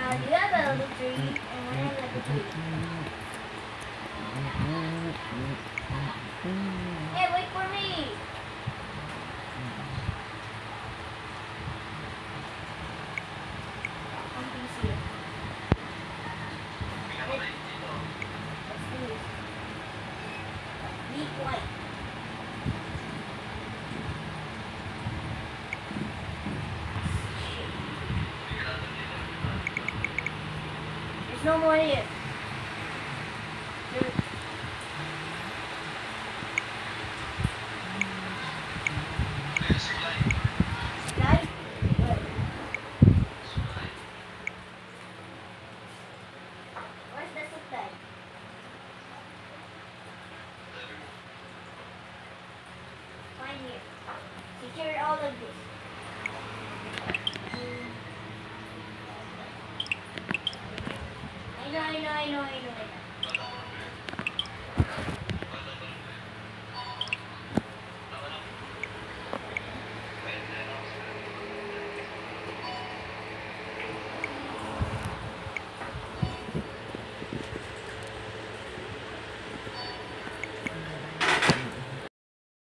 You have a level 3 and I have level 3. Hey, wait for me! On PC. Let's do this. Deep white. There's no more here.